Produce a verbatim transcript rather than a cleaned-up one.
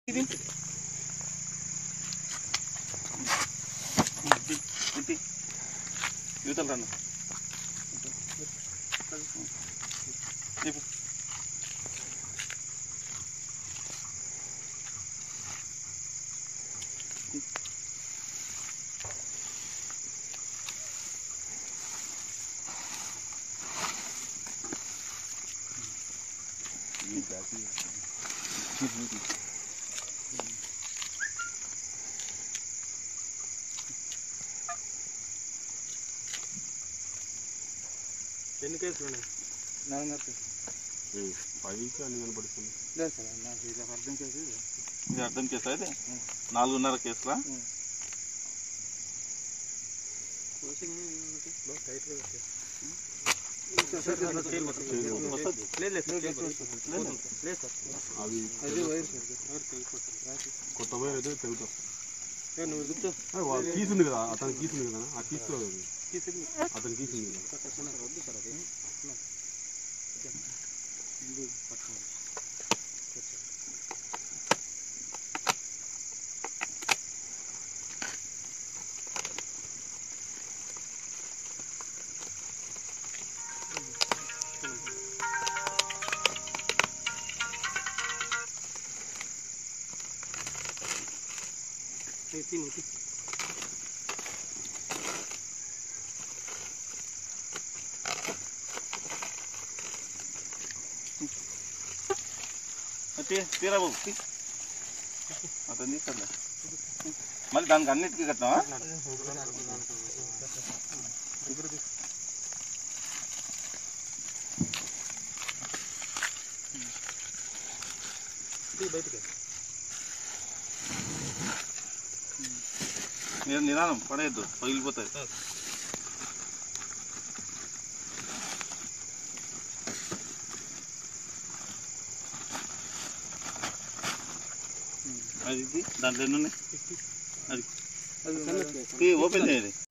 ఇది యువతలు రన్ను ఎన్ని కేసులు ఉన్నాయి? నాలుగున్నర కేసులు పైకి అన్ని కనపడుతుంది. లేదు సార్, నాకు ఇది అర్థం కేసు. ఇది అర్థం కేసు అయితే నాలుగున్నర కేసులా? కొత్త వైర్ అయితే తెగుతుంది. కీసుంది కదా, అతని కీసుంది కదా, ఆ కీసు అతని కీసుంది కదా. తీరా బాబు అతను తీసుకోండి. మళ్ళీ దానికి అన్నిటికీ కట్టినావా? నేను నిదానం పడేయద్దు, పగిలిపోతాయి. అది దాంట్లో ఎన్ని ఉన్నాయి? అది ఓపెన్ చేయాలి.